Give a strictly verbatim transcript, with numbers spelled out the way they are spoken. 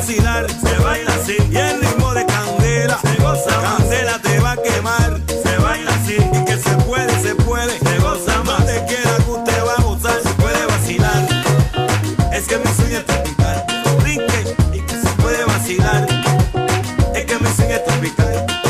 vacilar, se baila así. Y el ritmo de Candela, se goza más. Candela te va a quemar, se baila así. Y que se puede, se puede, se goza más. Donde quiera que usted va a gozar, se puede vacilar. Es que mi sueño es tropical, brinque y que se puede vacilar. Es que mi sueño es tropical.